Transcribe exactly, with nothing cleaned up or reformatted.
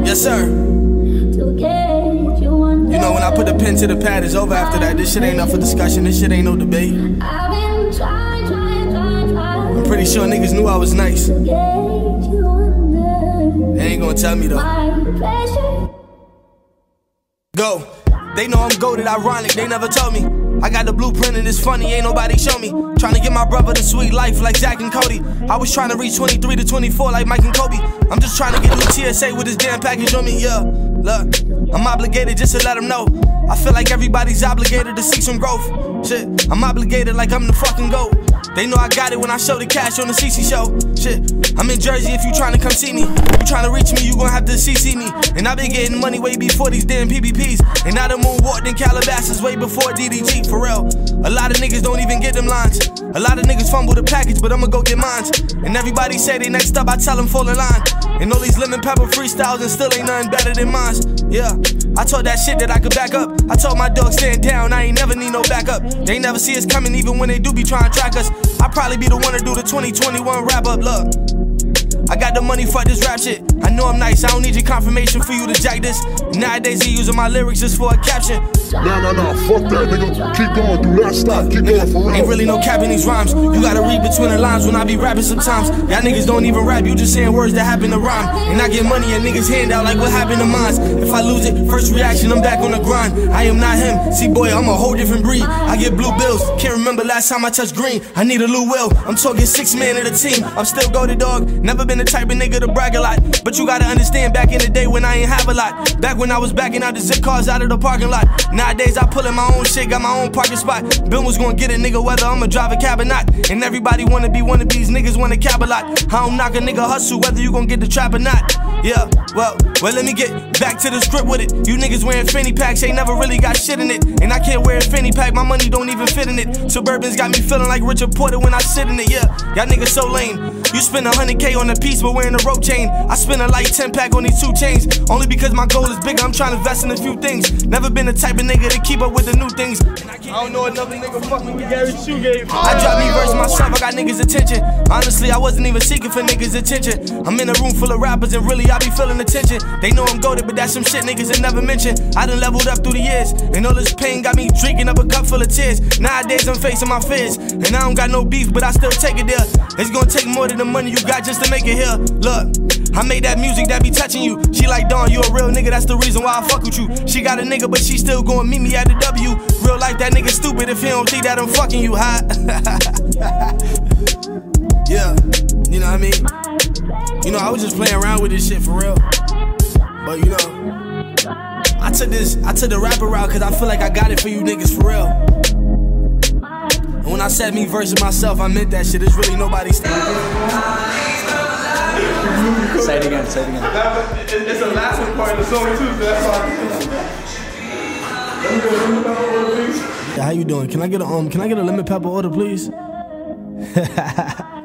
Yes, sir. You know, when I put the pen to the pad, it's over after that. This shit ain't up for discussion. This shit ain't no debate. I'm pretty sure niggas knew I was nice. They ain't gonna tell me though. Go. They know I'm goated, ironic, they never told me. I got the blueprint and it's funny, ain't nobody show me. Trying to get my brother the sweet life like Zach and Cody. I was trying to reach twenty-three to twenty-four like Mike and Kobe. I'm just trying to get new T S A with this damn package on me, yeah. Look, I'm obligated just to let them know. I feel like everybody's obligated to see some growth. Shit, I'm obligated like I'm the fucking GOAT. They know I got it when I show the cash on the C C show. Shit, I'm in Jersey if you trying to come see me. You trying to reach me, you gon' have to C C me. And I been getting money way before these damn P B Ps. And I done moonwalked in Calabasas way before D D G, for real. A lot of niggas don't even get them lines. A lot of niggas fumble the package, but I'ma go get mines. And everybody say they next up, I tell them fall in line. And all these lemon pepper freestyles and still ain't nothing better than mine. Yeah, I told that shit that I could back up. I told my dog stand down, I ain't never need no backup. They never see us coming even when they do be trying to track us. I probably be the one to do the twenty twenty-one wrap up, look. I got the money for this rap shit. I know I'm nice, I don't need your confirmation for you to jack this. Nowadays he using my lyrics just for a caption. Nah, nah, nah, fuck that, nigga. Keep going, do not stop, keep going for real. Ain't really no cap in these rhymes. You gotta read between the lines when I be rapping sometimes. Y'all niggas don't even rap, you just saying words that happen to rhyme. And I get money and niggas hand out like what happened to mine. If I lose it, first reaction, I'm back on the grind. I am not him, see boy, I'm a whole different breed. I get blue bills, can't remember last time I touched green. I need a Lou Will, I'm talking six man of the team. I'm still go to dog, never been the type of nigga to brag a lot. But you gotta understand, back in the day when I ain't have a lot. Back when I was backing out the zip cars out of the parking lot. Nowadays I pull in my own shit, got my own parking spot. Bill was gonna get a nigga whether I'ma drive a cab or not. And everybody wanna be one of these niggas wanna cab a lot. I don't knock a nigga hustle whether you gon' get the trap or not. Yeah, well, well let me get back to the script with it. You niggas wearing fanny packs ain't never really got shit in it. And I can't wear a fanny pack, my money don't even fit in it. Suburbans got me feeling like Richard Porter when I sit in it, yeah. Y'all niggas so lame. You spend a hundred K on a piece but wearing a rope chain. I spend a light ten pack on these two chains. Only because my goal is bigger, I'm trying to invest in a few things. Never been the type of nigga to keep up with the new things. I don't know another nigga fucking with Gary Shoegate. I dropped me verse myself, I got niggas' attention. Honestly, I wasn't even seeking for niggas' attention. I'm in a room full of rappers and really I be feeling attention. They know I'm goated, but that's some shit niggas ain't never mentioned. I done leveled up through the years, and all this pain got me drinking up a cup full of tears. Nowadays I'm facing my fears, and I don't got no beef, but I still take it there. It's gonna take more than the money you got just to make it here. Look, I made that music that be touching you. She like, Dawn, you a real nigga, that's the reason why I fuck with you. She got a nigga, but she still gonna meet me at the W. Real life, that nigga stupid if he don't think that I'm fucking you, hot. Yeah, you know what I mean? You know, I was just playing around with this shit for real. But you know, I took this, I took the rapper route cause I feel like I got it for you niggas for real. And when I said me versus myself, I meant that shit. There's really nobody standing. Say it again, say it again. It's the last part of the song too, so that's why. How you doing? Can I get a um? Can I get a lemon pepper order, please?